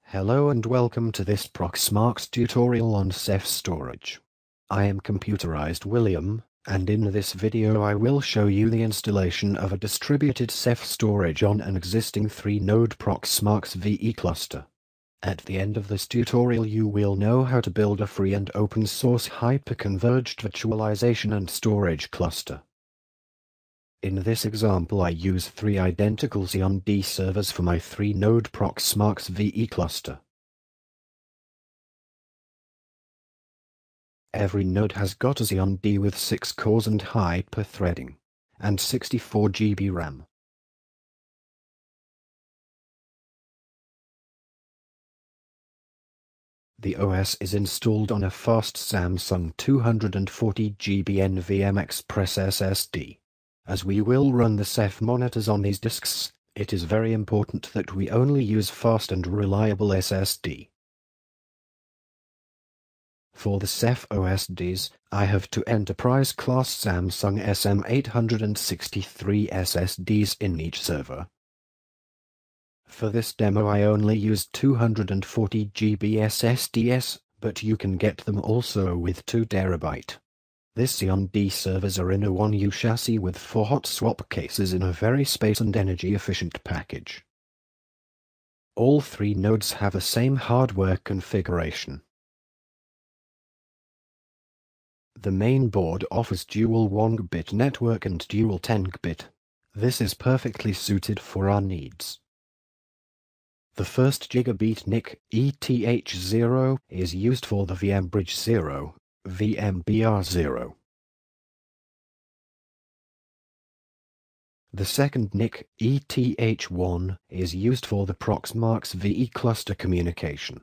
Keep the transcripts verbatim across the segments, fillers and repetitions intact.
Hello and welcome to this Proxmarx tutorial on Ceph storage. I am Computerized William, and in this video I will show you the installation of a distributed Ceph storage on an existing three node Proxmarx V E cluster. At the end of this tutorial you will know how to build a free and open source hyper-converged virtualization and storage cluster. In this example I use three identical Xeon D servers for my three node Proxmarx V E cluster. Every node has got a Xeon D with six cores and hyper-threading, and sixty-four gigabytes RAM. The O S is installed on a fast Samsung two hundred forty gigabyte NVMe Express S S D. As we will run the Ceph monitors on these disks, it is very important that we only use fast and reliable S S D. For the Ceph O S Ds, I have two enterprise-class Samsung S M eight sixty-three S S Ds in each server. For this demo I only used two hundred forty gigabyte S S Ds, but you can get them also with two terabyte. This Xeon D servers are in a one U chassis with four hot swap cases in a very space and energy efficient package. All three nodes have the same hardware configuration. The main board offers dual one gigabit network and dual ten gigabit. This is perfectly suited for our needs. The first gigabit N I C, E T H zero, is used for the VMbridge zero, V M B R zero. The second N I C, E T H one, is used for the Proxmarx V E cluster communication.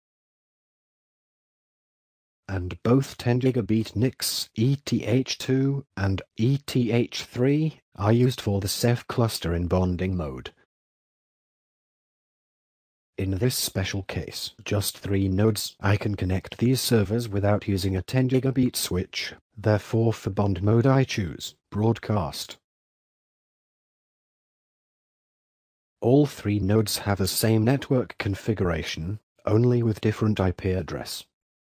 And both ten gigabit N I Cs, E T H two and E T H three, are used for the Ceph cluster in bonding mode. In this special case, just three nodes, I can connect these servers without using a ten gigabit switch, therefore for bond mode I choose broadcast. All three nodes have the same network configuration, only with different I P address.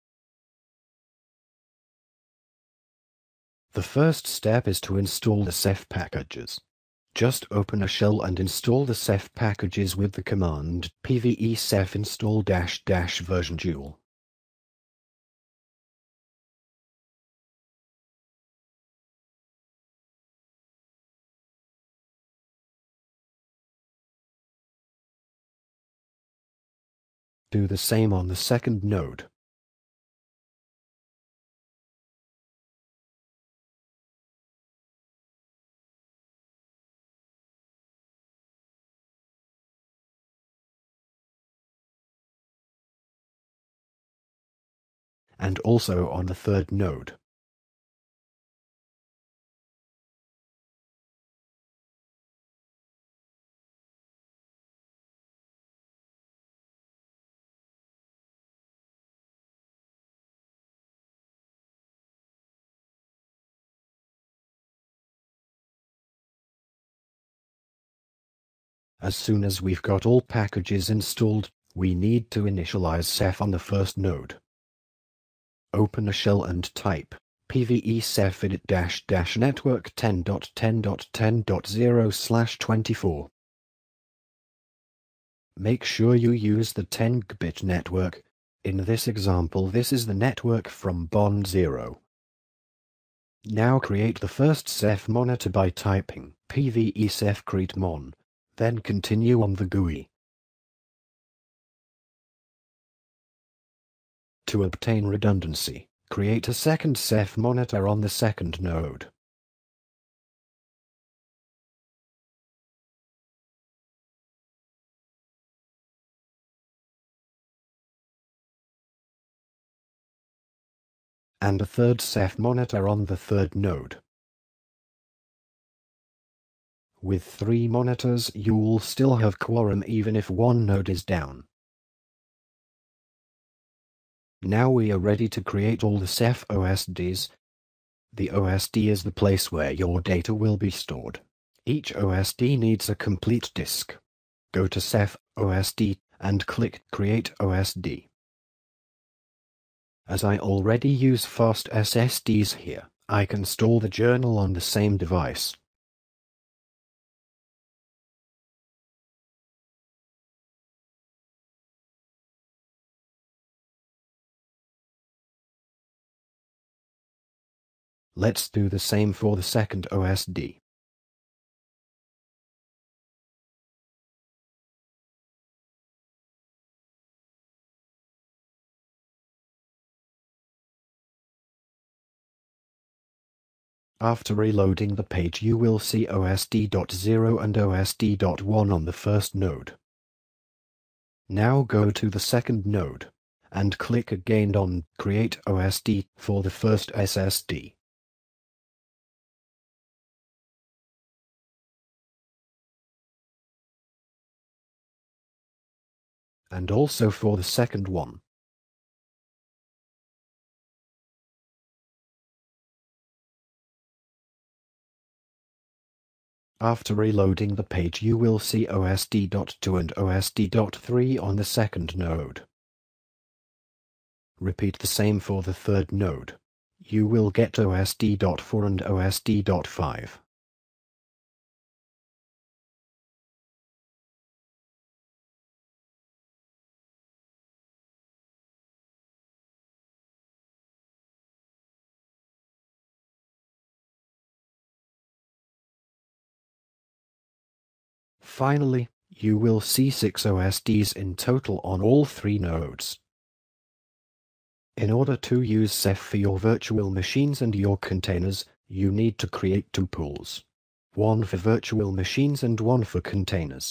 The first step is to install the Ceph packages. Just open a shell and install the Ceph packages with the command pve ceph install dash dash version dual. Do the same on the second node. And also on the third node. As soon as we've got all packages installed, we need to initialize Ceph on the first node. Open a shell and type pve ceph init dash dash network ten dot ten dot ten dot zero slash twenty-four. Make sure you use the ten gigabit network. In this example this is the network from bond zero. Now create the first Ceph monitor by typing pve ceph create mon. Then continue on the G U I. To obtain redundancy, create a second Ceph monitor on the second node. And a third Ceph monitor on the third node. With three monitors you'll still have quorum even if one node is down. Now we are ready to create all the Ceph O S Ds. The O S D is the place where your data will be stored. Each O S D needs a complete disk. Go to Ceph O S D and click Create O S D. As I already use fast S S Ds here, I can store the journal on the same device. Let's do the same for the second O S D. After reloading the page, you will see O S D dot zero and O S D dot one on the first node. Now go to the second node, and click again on Create O S D for the first S S D. And also for the second one. After reloading the page, you will see O S D dot two and O S D dot three on the second node. Repeat the same for the third node. You will get O S D dot four and O S D dot five. Finally, you will see six O S Ds in total on all three nodes. In order to use Ceph for your virtual machines and your containers, you need to create two pools. One for virtual machines and one for containers.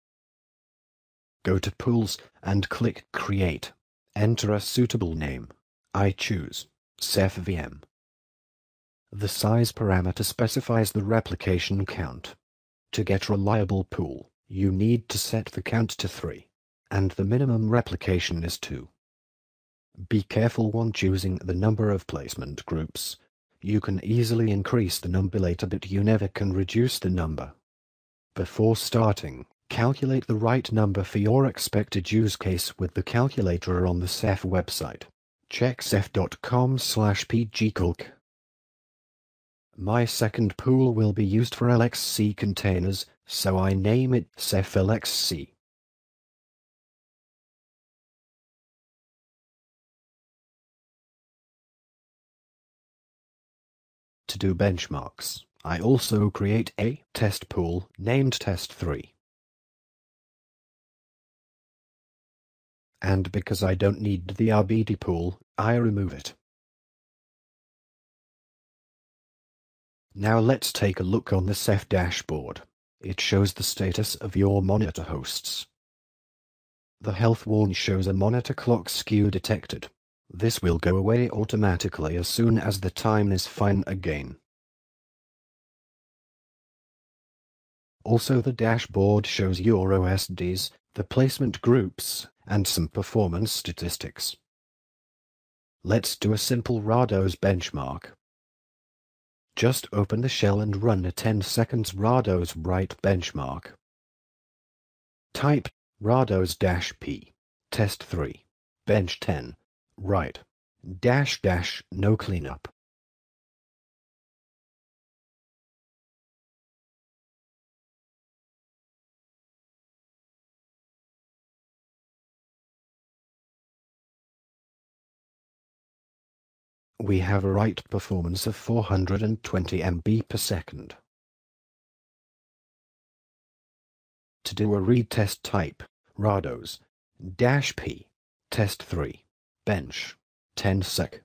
Go to Pools and click Create. Enter a suitable name. I choose Ceph V M. The size parameter specifies the replication count. To get reliable pool, you need to set the count to three, and the minimum replication is two. Be careful when choosing the number of placement groups. You can easily increase the number later, but you never can reduce the number. Before starting, calculate the right number for your expected use case with the calculator on the Ceph website. Check ceph dot com slash pgcalc. My second pool will be used for L X C containers, so I name it Ceph L X C. To do benchmarks, I also create a test pool named test three. And because I don't need the R B D pool, I remove it. Now let's take a look on the Ceph dashboard. It shows the status of your monitor hosts. The health warning shows a monitor clock skew detected. This will go away automatically as soon as the time is fine again. Also, the dashboard shows your O S Ds, the placement groups, and some performance statistics. Let's do a simple RADOS benchmark. Just open the shell and run a ten seconds RADOS write benchmark. Type RADOS-P, test three, bench ten, write, dash dash no cleanup. We have a write performance of four hundred twenty megabytes per second. To do a read test, type RADOS-P, test three, bench, ten sec.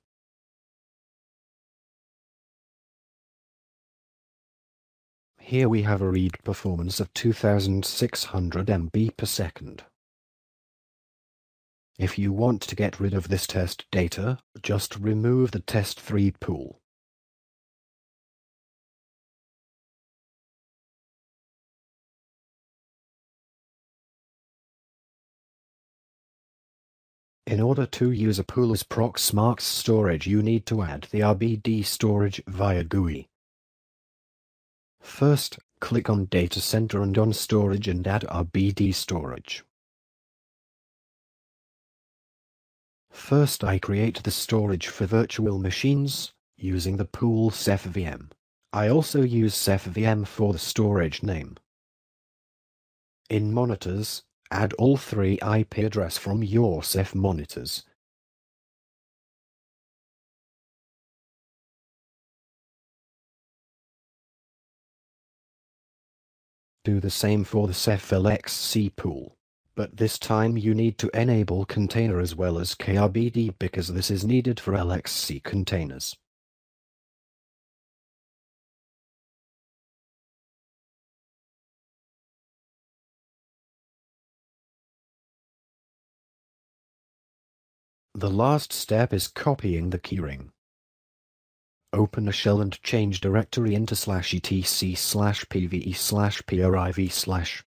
Here we have a read performance of two thousand six hundred megabytes per second. If you want to get rid of this test data, just remove the test three pool. In order to use a pool as Proxmox storage, you need to add the R B D storage via G U I. First, click on Data Center and on Storage and add R B D storage. First I create the storage for virtual machines, using the pool Ceph V M. I also use Ceph V M for the storage name. In monitors, add all three I P address from your Ceph monitors. Do the same for the Ceph L X C pool, but this time you need to enable container as well as K R B D because this is needed for L X C containers. The last step is copying the keyring. Open a shell and change directory into slash etc slash pve slash priv slash.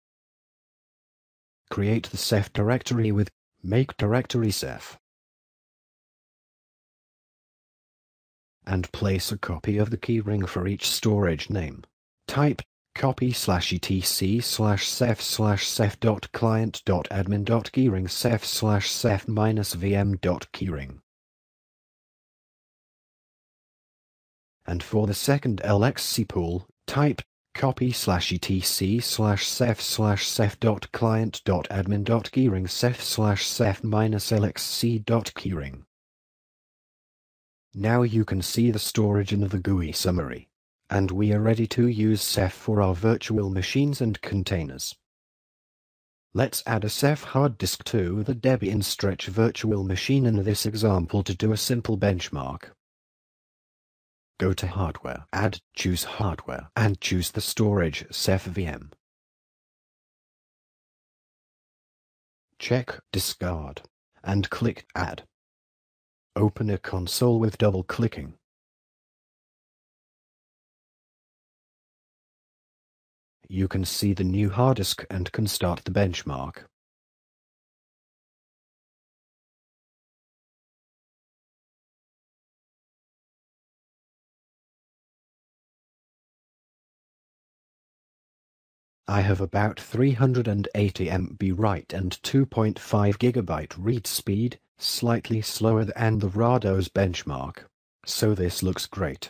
Create the Ceph directory with make directory Ceph. And place a copy of the keyring for each storage name. Type copy slash etc slash ceph slash ceph dot client dot admin dot keyring ceph slash ceph minus vm dot keyring. And for the second L X C pool, type copy slash etc slash ceph slash ceph dot client dot admin dot keyring ceph slash ceph minus lxc dot keyring. Now you can see the storage in the G U I summary, and we are ready to use Ceph for our virtual machines and containers. Let's add a Ceph hard disk to the Debian Stretch virtual machine in this example to do a simple benchmark. Go to Hardware, Add, choose Hardware, and choose the storage Ceph V M. Check Discard, and click Add. Open a console with double-clicking. You can see the new hard disk and can start the benchmark. I have about three hundred eighty megabytes write and two point five gigabyte read speed, slightly slower than the Rados benchmark, so this looks great.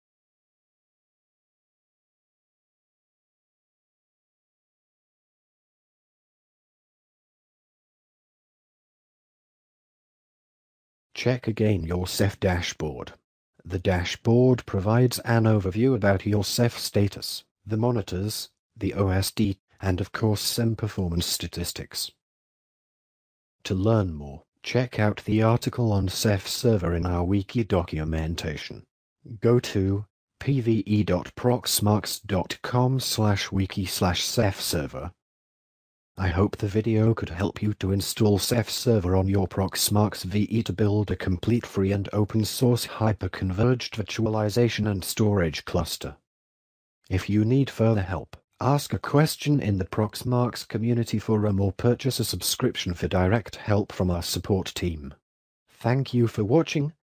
Check again your Ceph dashboard. The dashboard provides an overview about your Ceph status, the monitors, the O S D, and of course some performance statistics. To learn more, check out the article on Ceph Server in our wiki documentation. Go to pve dot proxmarks dot com slash wiki slash Ceph Server. I hope the video could help you to install Ceph Server on your Proxmarks V E to build a complete free and open source hyper-converged virtualization and storage cluster. If you need further help, ask a question in the Proxmarks community forum or purchase a subscription for direct help from our support team. Thank you for watching,